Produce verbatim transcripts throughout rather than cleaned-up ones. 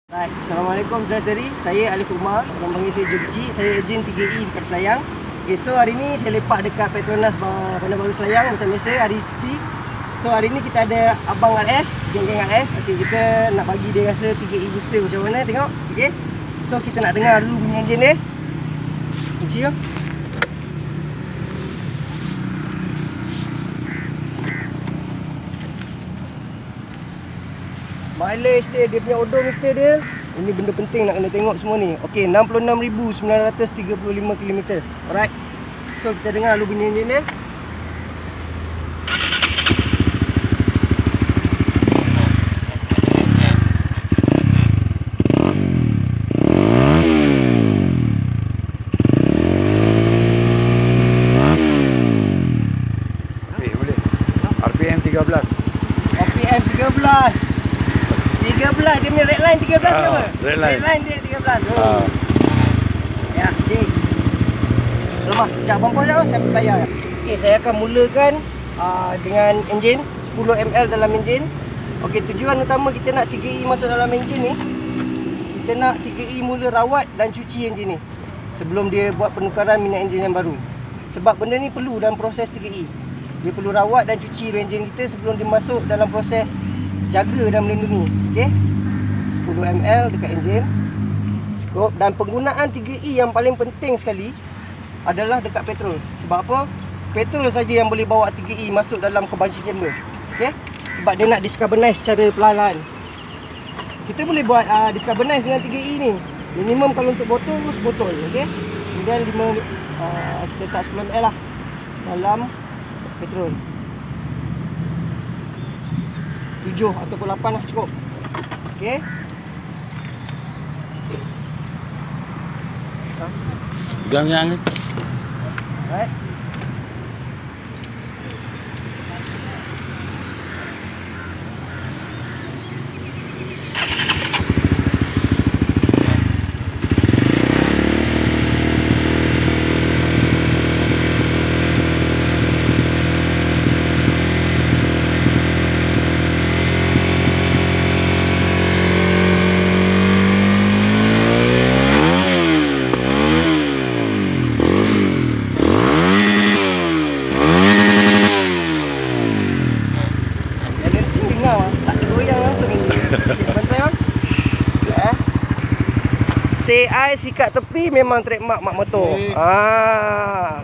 Baik, Assalamualaikum saudara-saudari. Saya Alif Umar, orang panggil saya Jogji. Saya ejen tiga E dekat Selayang. Okay, so hari ni saya lepak dekat Petronas Bandar Baru Selayang macam biasa, hari cuti. So hari ni kita ada Abang R S, geng-geng R S. Okay, kita nak bagi dia rasa tiga E booster macam mana, tengok. Okay, so kita nak dengar dulu bunyi enjin dia. Kunci tu. Mileage dia, dia punya odometer dia. Ini benda penting nak kena tengok semua ni. Okey, enam puluh enam ribu sembilan ratus tiga puluh lima kilometer. Alright. So kita dengar dulu bunyi enjin dia. Okey, boleh. R P M tiga belas. R P M tiga belas. tiga belas dia punya red line tiga belas ke Ah, apa? red line. Red line dia tiga belas. Oh. Ah. Ya, okey. Lemah, sekejap bangkau je saya bayar. Okey, saya akan mulakan uh, dengan enjin sepuluh mililiter dalam enjin. Okey, tujuan utama kita nak tiga E masuk dalam enjin ni, kita nak tiga E mula rawat dan cuci enjin ni sebelum dia buat penukaran minyak enjin yang baru. Sebab benda ni perlu dalam proses tiga E. Dia perlu rawat dan cuci enjin kita sebelum dia masuk dalam proses jaga dan melindungi. Okey, sepuluh mililiter dekat enjin cukup. Dan penggunaan tiga E yang paling penting sekali adalah dekat petrol. Sebab apa? Petrol saja yang boleh bawa tiga E masuk dalam combustion chamber. Okey, sebab dia nak discarbonize secara perlahan. Kita boleh buat uh, discarbonize dengan tiga E ni. Minimum kalau untuk botol sebotol. Okey, kemudian lima uh, kita letak sepuluh mililiter lah dalam petrol. Tujuh ataupun lapan lah cukup. Okey. Pegang yang ni. Alright. T I sikat tepi memang trademark mak motor. Okay. Ah.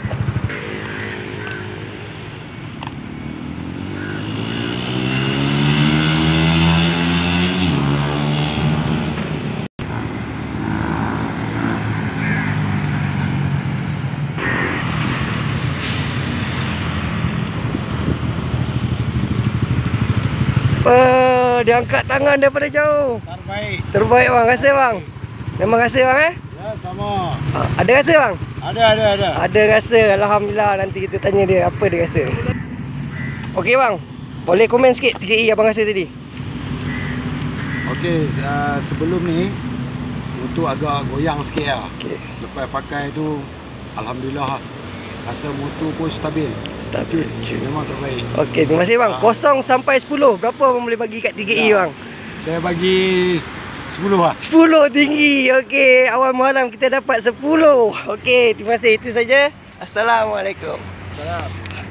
Uh, dia angkat tangan daripada jauh. Terbaik. Terbaik bang, terima kasih bang. Terima kasih bang eh. Ya, sama. Ah, ada rasa bang? Ada, ada, ada. Ada rasa, alhamdulillah. Nanti kita tanya dia apa dia rasa. Okey bang, boleh komen sikit tiga E abang rasa tadi? Okey, uh, sebelum ni motor agak goyang sikit lah. Okey. Lepas pakai tu, alhamdulillah rasa motor pun stabil. Stabil. Memang terbaik. Okey, terima kasih bang. Ah. Kosong sampai sepuluh, berapa abang boleh bagi kat tiga E Ya. bang? Saya bagi sepuluh lah. sepuluh tinggi. Okey, awal malam kita dapat sepuluh. Okey, terima kasih. Itu saja. Assalamualaikum. Salam.